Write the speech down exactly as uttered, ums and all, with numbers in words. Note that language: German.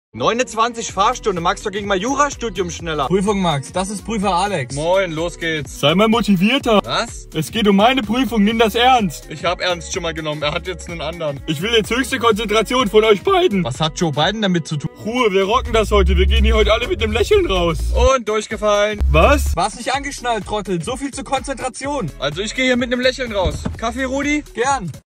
neunundzwanzig Fahrstunde. Max, doch ging mal Jurastudium schneller. Prüfung, Max. Das ist Prüfer Alex. Moin, los geht's. Sei mal motivierter. Was? Es geht um meine Prüfung, nimm das ernst. Ich hab Ernst schon mal genommen. Er hat jetzt einen anderen. Ich will jetzt höchste Konzentration von euch beiden. Was hat Joe Biden damit zu tun? Ruhe, wir rocken das heute. Wir gehen hier heute alle mit einem Lächeln raus. Und durchgefallen. Was? War's nicht angeschnallt, Trottel? So viel zur Konzentration. Also ich gehe hier mit einem Lächeln raus. Kaffee, Rudi? Gern.